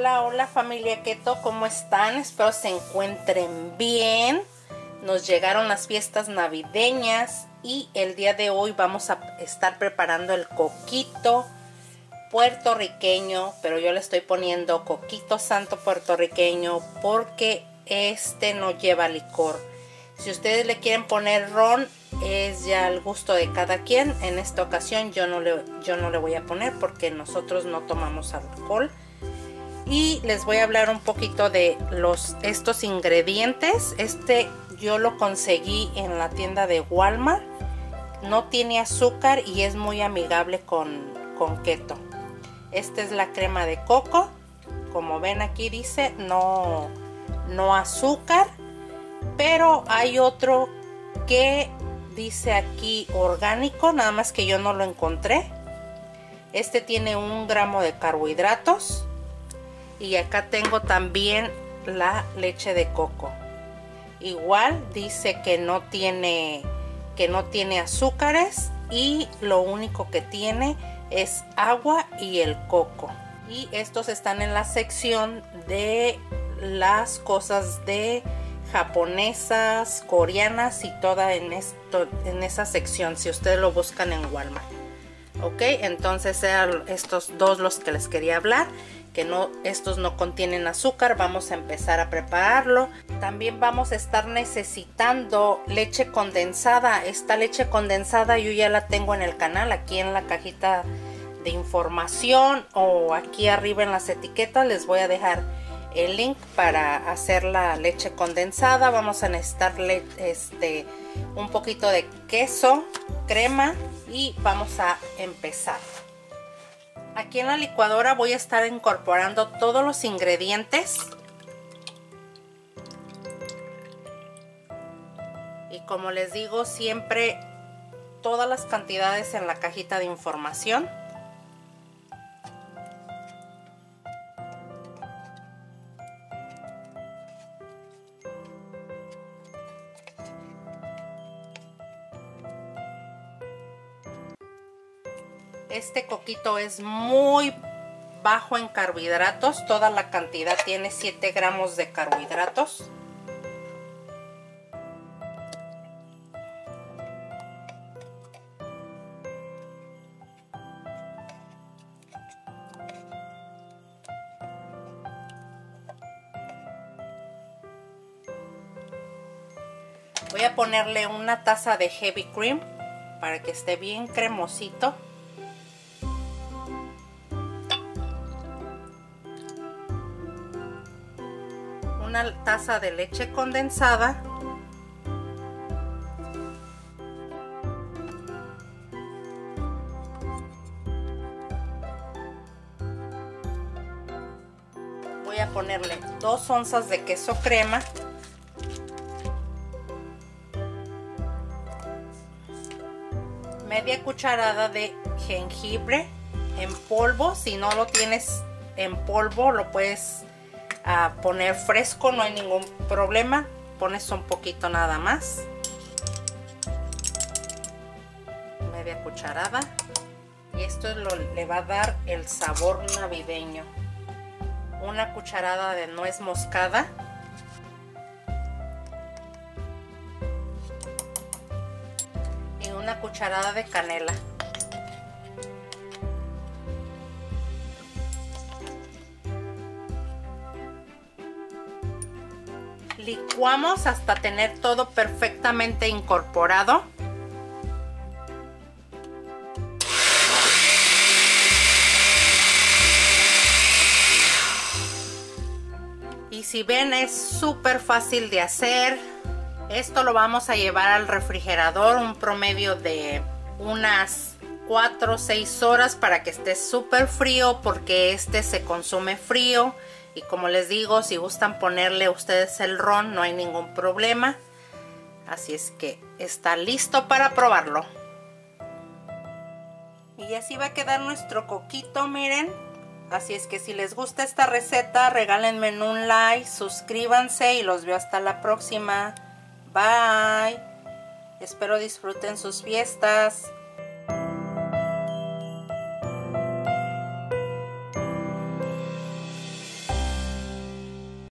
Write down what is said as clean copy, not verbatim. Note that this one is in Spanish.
Hola, hola familia Keto, ¿cómo están? Espero se encuentren bien. Nos llegaron las fiestas navideñas y el día de hoy vamos a estar preparando el coquito puertorriqueño, pero yo le estoy poniendo coquito santo puertorriqueño porque este no lleva licor. Si ustedes le quieren poner ron, es ya al gusto de cada quien. En esta ocasión yo no le voy a poner porque nosotros no tomamos alcohol. Y les voy a hablar un poquito de estos ingredientes. Este yo lo conseguí en la tienda de Walmart. No tiene azúcar y es muy amigable con keto. Esta es la crema de coco. Como ven aquí dice no azúcar. Pero hay otro que dice aquí orgánico, nada más que yo no lo encontré. Este tiene 1 gramo de carbohidratos. Y acá tengo también la leche de coco. Igual dice que no tiene azúcares y lo único que tiene es agua y el coco. Y estos están en la sección de las cosas de japonesas, coreanas y toda en esa sección si ustedes lo buscan en Walmart. Ok, entonces eran estos dos los que les quería hablar, que estos no contienen azúcar. Vamos a empezar a prepararlo. También vamos a estar necesitando leche condensada. Esta leche condensada yo ya la tengo en el canal, aquí en la cajita de información o aquí arriba en las etiquetas les voy a dejar el link para hacer la leche condensada. Vamos a necesitar un poquito de queso, crema y vamos a empezar. Aquí en la licuadora voy a estar incorporando todos los ingredientes. Y como les digo, siempre todas las cantidades en la cajita de información. Este coquito es muy bajo en carbohidratos. Toda la cantidad tiene 7 gramos de carbohidratos. Voy a ponerle 1 taza de heavy cream para que esté bien cremosito. 1 taza de leche condensada. Voy a ponerle 2 onzas de queso crema. Media cucharada de jengibre en polvo. Si no lo tienes en polvo, lo puedes poner fresco, no hay ningún problema. Pones un poquito nada más, media cucharada, y esto le va a dar el sabor navideño. 1 cucharada de nuez moscada, y 1 cucharada de canela. Licuamos hasta tener todo perfectamente incorporado. Y si ven, es súper fácil de hacer. Esto lo vamos a llevar al refrigerador un promedio de unas 4 o 6 horas para que esté súper frío, porque este se consume frío. Y como les digo, si gustan ponerle ustedes el ron, no hay ningún problema. Así es que está listo para probarlo. Y así va a quedar nuestro coquito, miren. Así es que si les gusta esta receta, regálenme un like, suscríbanse y los veo hasta la próxima. Bye. Espero disfruten sus fiestas.